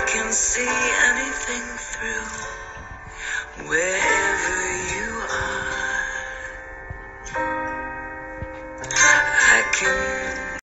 can see anything through wherever you are. I can